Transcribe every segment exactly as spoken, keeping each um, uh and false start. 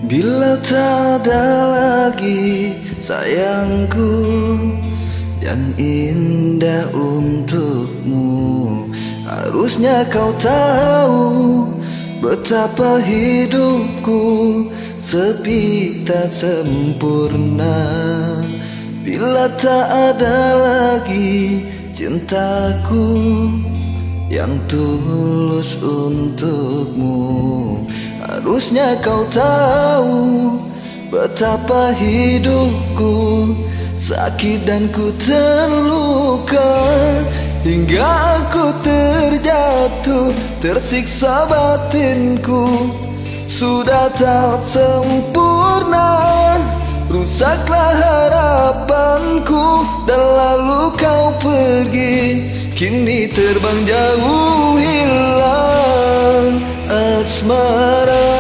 Bila tak ada lagi sayangku yang indah untukmu, harusnya kau tahu betapa hidupku sepi tak sempurna. Bila tak ada lagi cintaku yang tulus untukmu, harusnya kau tahu betapa hidupku sakit dan ku terluka, hingga aku terjatuh, tersiksa batinku sudah tak sempurna. Rusaklah harapanku dan lalu kau pergi, kini terbang jauh hilang asmara.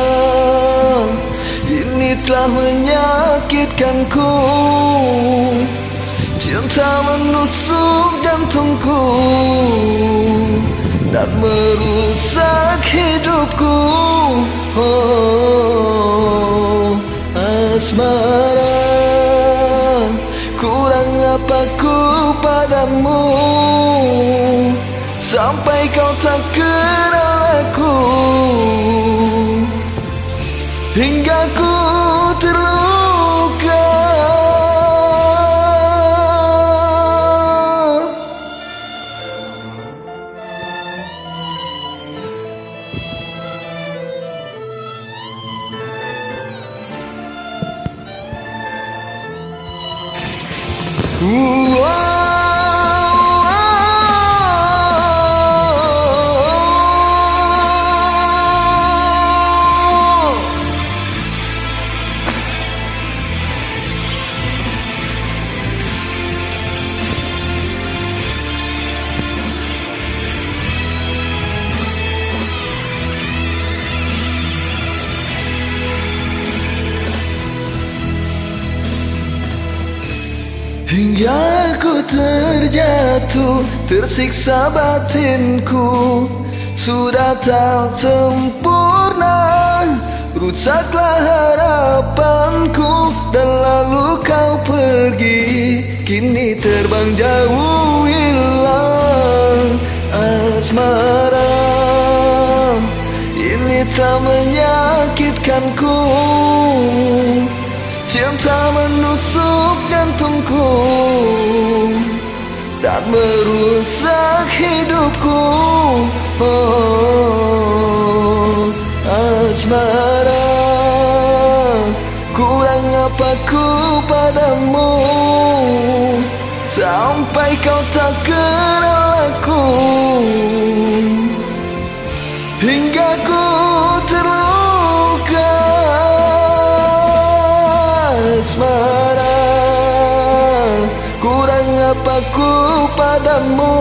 Ini telah menyakitkanku, cinta menusuk jantungku dan merusak hidupku. Oh, asmara, kurang apa ku padamu sampai kau tak kenal aku, hingga ku terluka. Wow. Hingga ku terjatuh, tersiksa batinku sudah tak sempurna. Rusaklah harapanku dan lalu kau pergi, kini terbang jauh hilang asmara. Ini tak menyakitkanku, cinta menusuk jantungku dan merusak hidupku. Oh, asmara, kurang apa ku padamu sampai kau tak kenal aku, hingga ku terluka. Asmara, kurang apa ku padamu,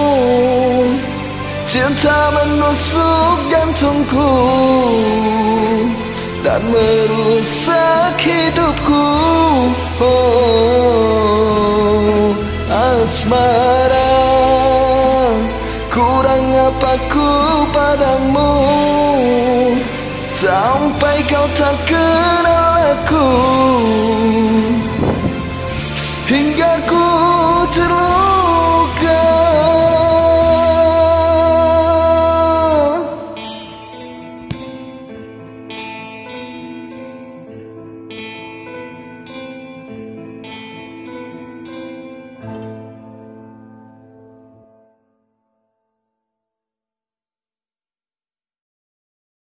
cinta menusuk jantungku dan merusak hidupku. Oh, asmara, kurang apa ku padamu sampai kau tak kenal aku,